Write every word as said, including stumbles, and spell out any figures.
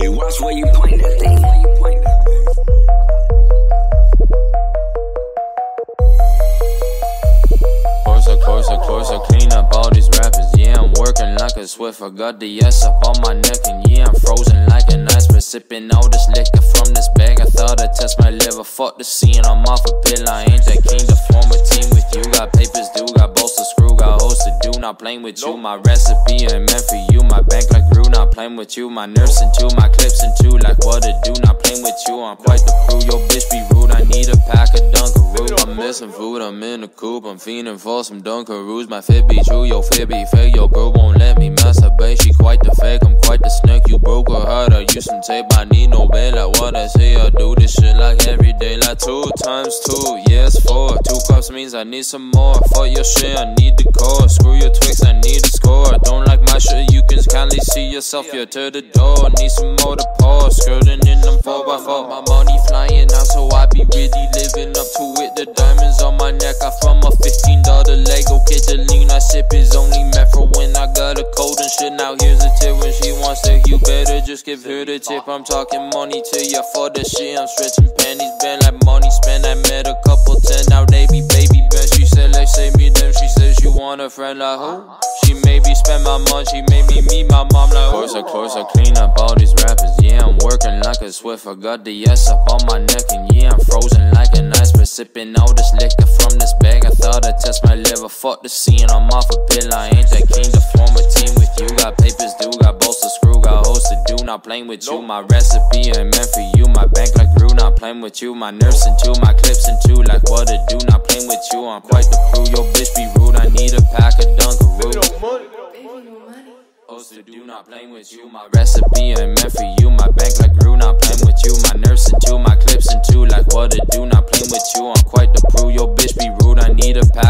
Hey, watch where you point that thing. Course, of course, of course, I clean up all these rappers. Yeah, I'm working like a Swift. I got the S up on my neck, and yeah, I'm frozen like an iceberg. Sipping all this liquor from this bag. I thought I'd test my liver. Fuck the scene, I'm off a pill. I ain't that keen to form a team with you. Got papers due, got bolts to screw, got hoes to do. Not playing with you. My recipe ain't meant for you. My bank like grew, not playing with you. My nerves in two, my clips in two. Like what to do, not playing with you. I'm quite the crew. Yo, bitch be rude. I need a pack of Dunkaroo. I'm missing food, I'm in the coop. I'm fiending for some Dunkaroos. My fit be true, yo fit be fake. Yo girl won't let me masturbate. She quite the fake, I'm quite the snake. You broke her heart, I use some tape. I need no bail, like what I say. I do this shit like every day. Like two times two, yes four. Two cups means I need some more. Fuck your shit, I need the core. Screw your Twix, I need a score. Don't like my shit, you can kindly see yourself. You're to the door, need some more to pour. Skirting in them four by four. My money flying out, so I be really living up to it. The diamonds on my neck are from a fifteen dollar Lego kit. The lean I sip is only meant for when I got a cold and shit. Now here's a tip, when she wants to, you better just give her the tip. I'm talking money to ya for the shit. I'm stretching panties, bend like money spent. I met a couple ten, now they be baby best. She said let's save me them. She says you want a friend like who? She made me spend my money, she made me meet my mom like who? Of course, of course, I clean up all these rappers. Yeah, I'm working like a Swift. I got the S up on my neck, and yeah, I'm frozen like an iceberg. Sipping all this liquor from this bag. I thought I'd test my liver. Fuck the scene, I'm off a pill. I ain't that keen to form a team with you. Got papers due, got bolts to screw, got hoes to do. Not playing with you. My recipe ain't meant for you. My bank like grew, not playing with you. My nerves in two, my clips in two. Like what to do, not playing with you. I'm quite the crew. Yo bitch be rude. I need a pack of Dunkaroo. Hoes to do, not playing with you. My recipe ain't meant for you. My bank like grew, not playing with you. My nerves in two, my clips in two. Like what to do, not playing with you. I'm quite the crew. Yo bitch be rude. I need a pack